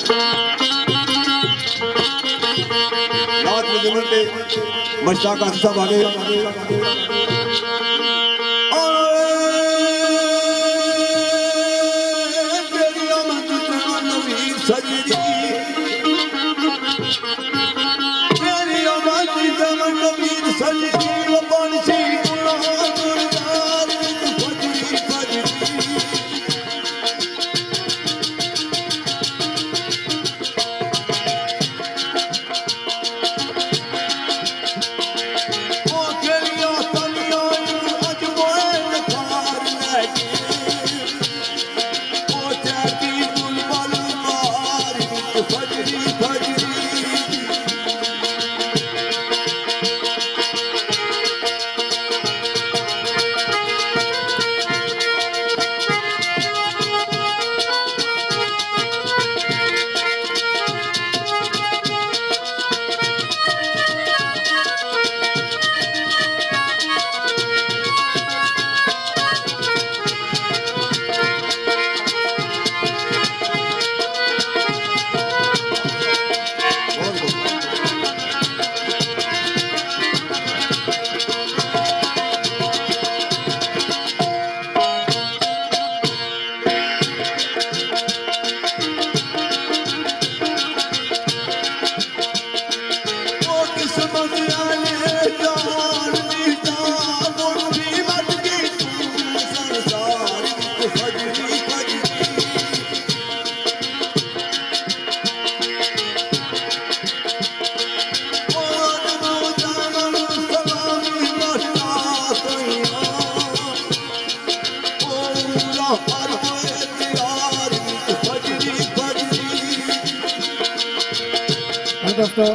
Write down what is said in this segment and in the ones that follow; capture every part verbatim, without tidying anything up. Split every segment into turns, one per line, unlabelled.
रात में जमन पे मशता का सब आगे
दोस्तों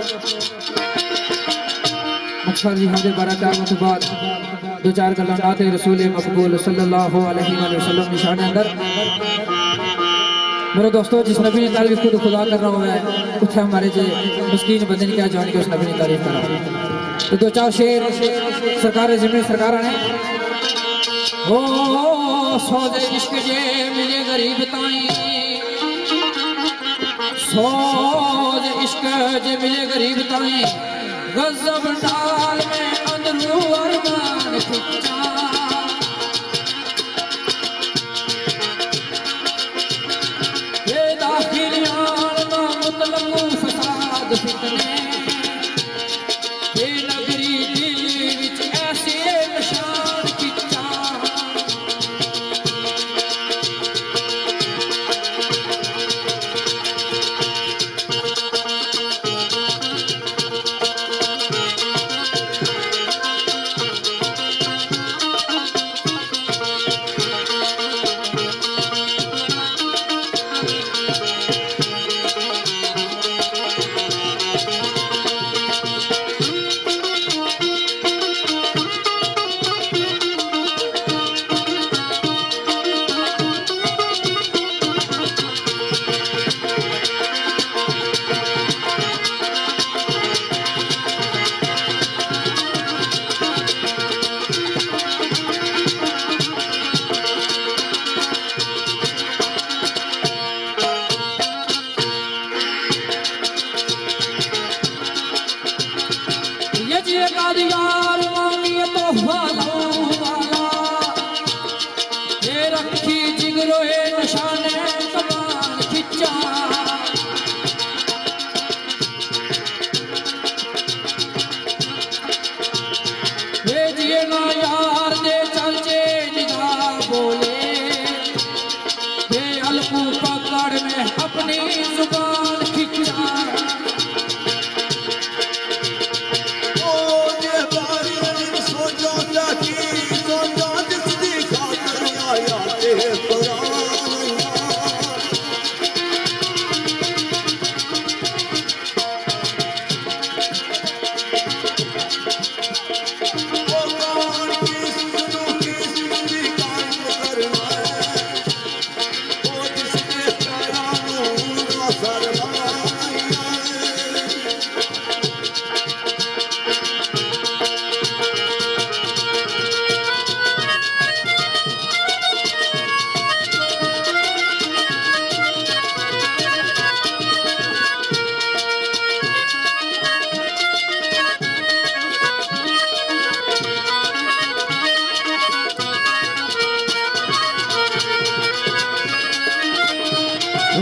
अच्छा जी हमने बारह चार मिनट बाद दो चार गल्लां नाते रसूल मकबूल सल्लल्लाहु अलैहि वसल्लम निशान अंदर मेरे दोस्तों जिस नबी की तारीफ खुद खुदा कर रहा हूँ मैं उसे हमारे जो मस्कीन बंदे ने क्या जान के उस नबी की तारीफ कर रहा हूँ। तो दो चार शेर सरकार जिम्मे सरकार ने हो सौदे इश्क जे मिले गरीब ताई सौदे इश्क जे मिले गरीब ताई गज़ब डाल में अंदरू अरमान खिंचा ये दाखिलियान ना मुतलक फसाद फितने ये नगरी दिल विच ऐसे निशान खिंचा यार मांगिए तो वाला ये रखी जिगरो ए निशाने कमान खिंचा भेजिए ना यार दे चलचे निदा बोले ये अलकू पकड़ में अपनी जुबान खिंचा
Sorry.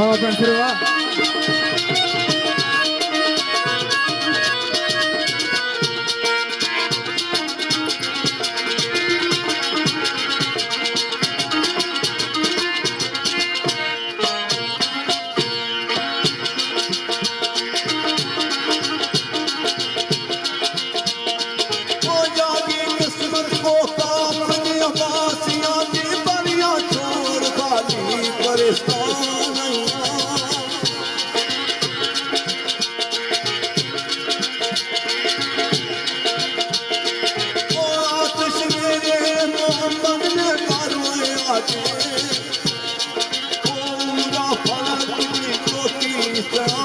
वाह बन फिर वाह
पूरा फल की चोटी